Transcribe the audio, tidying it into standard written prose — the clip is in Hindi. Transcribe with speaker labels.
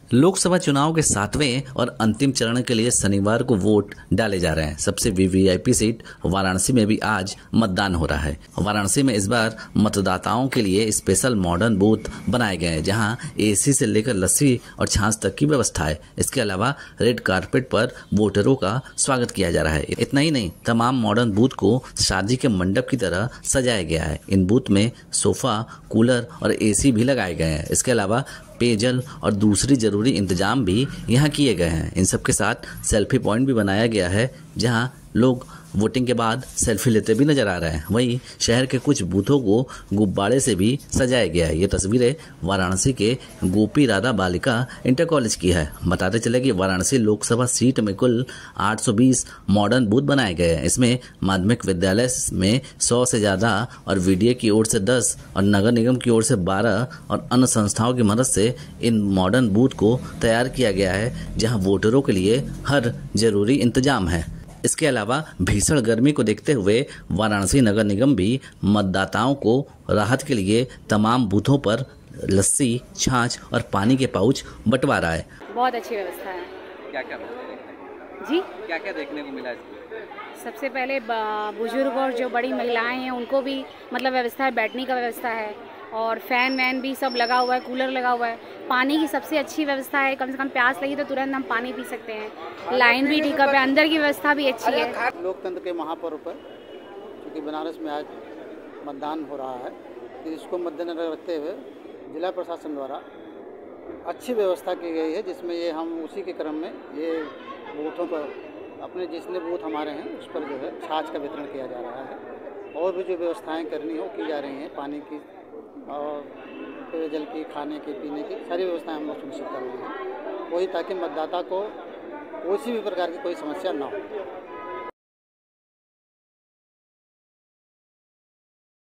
Speaker 1: लोकसभा चुनाव के 7वें और अंतिम चरण के लिए शनिवार को वोट डाले जा रहे हैं। सबसे वीवीआईपी सीट वाराणसी में भी आज मतदान हो रहा है। वाराणसी में इस बार मतदाताओं के लिए स्पेशल मॉडर्न बूथ बनाए गए हैं, जहां एसी से लेकर लस्सी और छाछ तक की व्यवस्था है। इसके अलावा रेड कारपेट पर वोटरों का स्वागत किया जा रहा है। इतना ही नहीं, तमाम मॉडर्न बूथ को शादी के मंडप की तरह सजाया गया है। इन बूथ में सोफा, कूलर और एसी भी लगाए गए हैं। इसके अलावा पेयजल और दूसरी जरूरी इंतजाम भी यहाँ किए गए हैं। इन सब के साथ सेल्फी पॉइंट भी बनाया गया है, जहाँ लोग वोटिंग के बाद सेल्फी लेते भी नजर आ रहे हैं। वहीं शहर के कुछ बूथों को गुब्बारे से भी सजाया गया है। ये तस्वीरें वाराणसी के गोपी राधा बालिका इंटर कॉलेज की है। बताते चले कि वाराणसी लोकसभा सीट में कुल 820 मॉडर्न बूथ बनाए गए हैं। इसमें माध्यमिक विद्यालय में 100 से ज्यादा और वीडीए की ओर से 10 और नगर निगम की ओर से 12 और अन्य संस्थाओं की मदद से इन मॉडर्न बूथ को तैयार किया गया है, जहां वोटरों के लिए हर जरूरी इंतजाम है। इसके अलावा भीषण गर्मी को देखते हुए वाराणसी नगर निगम भी मतदाताओं को राहत के लिए तमाम बूथों पर लस्सी, छाछ और पानी के पाउच बंटवा रहा है।
Speaker 2: बहुत अच्छी व्यवस्था है।
Speaker 3: क्या क्या
Speaker 2: जी,
Speaker 3: क्या क्या देखने को मिला इसमें?
Speaker 2: सबसे पहले बुजुर्ग और जो बड़ी महिलाएं हैं उनको भी मतलब व्यवस्था है, बैठने का व्यवस्था है और फैन वैन भी सब लगा हुआ है, कूलर लगा हुआ है। पानी की सबसे अच्छी व्यवस्था है, कम से कम प्यास लगी तो तुरंत हम पानी पी सकते हैं। लाइन भी ठीक है, अंदर की व्यवस्था भी अच्छी है।
Speaker 4: लोकतंत्र के महापर्व पर क्योंकि बनारस में आज मतदान हो रहा है, तो इसको मद्देनजर रखते हुए जिला प्रशासन द्वारा अच्छी व्यवस्था की गई है, जिसमें ये हम उसी के क्रम में ये बूथों पर अपने जितने बूथ हमारे हैं उस पर जो है छाछ का वितरण किया जा रहा है और भी जो व्यवस्थाएं करनी हो की जा रही हैं। पानी की और पेयजल की, खाने की, पीने की सारी व्यवस्थाएं हम लोग सुनिश्चित कर रहे हैं, वही ताकि मतदाता को किसी भी प्रकार की कोई समस्या ना हो।